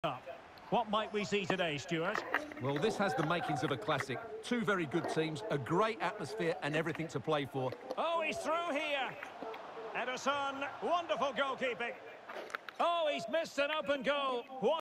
up. What might we see today, Stuart? Well, this has the makings of a classic. Two very good teams, a great atmosphere and everything to play for. Oh, he's through here. Ederson, wonderful goalkeeping. Oh, he's missed an open goal.